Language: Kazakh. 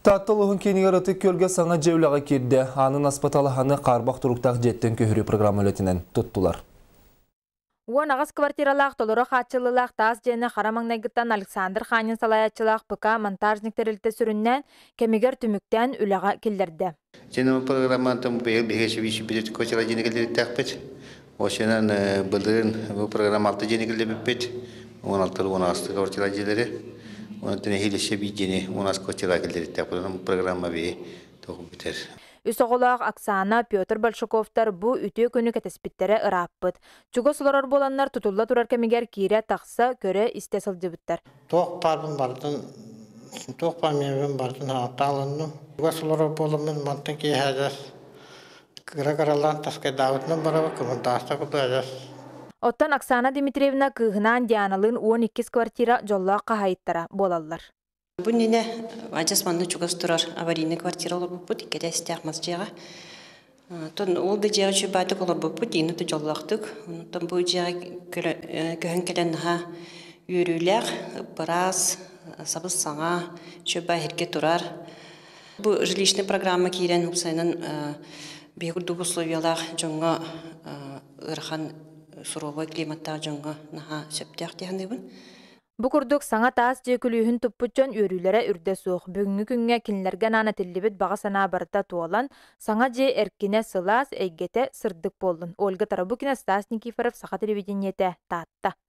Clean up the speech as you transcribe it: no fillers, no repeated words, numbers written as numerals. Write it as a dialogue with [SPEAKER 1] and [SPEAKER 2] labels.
[SPEAKER 1] Статтылығын кенігераты көлге саңа жевліға керді. Анын аспаталы ханы қарбақ тұруқтақ жеттен көхірі программа өлетінен тұттылар.
[SPEAKER 2] Уон ағыз квартиралақ толыры қатшылылақ таз жені Харамаңнайгыттан Александр Ханин салаячылақ ПК монтажниктер сүріннен кемегер түміктен үліға келдерді.
[SPEAKER 3] Жені программантым бейгеші виші бізет көчіра женегелері тәқпет. Осынан бұлдырын бұл программа 6 женегелері біппет. 16-16 квартира желері. Онын хелесе бей жені 16 квартира келдері тәқпет. Программа бей тоғым бітер.
[SPEAKER 2] Үсоғылақ Оксана, Петр Большаковтар бұ үті көні кәтеспіттері ұраппыт. Чуға сұларар боланлар тұтылла тұрар кәмегер кейре тақса көрі істе сылжыбыттар.
[SPEAKER 4] Тоқ парбын бардын, тоқ памиябын бардын ағыталынны. Чуға сұларар болымын мантын кей әжәс. Кыра-каралан тасқай дауытның барабы күмінтаста құды әжәс.
[SPEAKER 2] Оттан Оксана Дмитриевна кығынан Дианалын 12 квартира жолла қағайыттара болалар.
[SPEAKER 5] Бұл нене ажасманды чугас тұрар аварийный квартиралар бұппыт, икеде істіғмаз жеға. Ол да жеға чөбәдік олар бұппыт, ені тұ жоллақтық. Бұл жеға көхін келеніға үйрілер, біраз, сабыз саңа, чөбә ерге тұрар. Бұл жилищный программа кейрен ұқсайнын бейгүрдік условиялар жоңға ұрған суровой климаттар жоңға наға сөптіяқ дейінді бұл.
[SPEAKER 2] Бу курдук саңа таас жекүлүүхүн туппуччон үрүлөрө үрдө суох бүгүнгү күнгө кинилерге нана тиллибит бага санаа барыта туолан саңа же эркине сылаас эйгете сырдык болдун. Ольга Тарабукина, Стас Никифоров, Саха телевидениете, Таатта.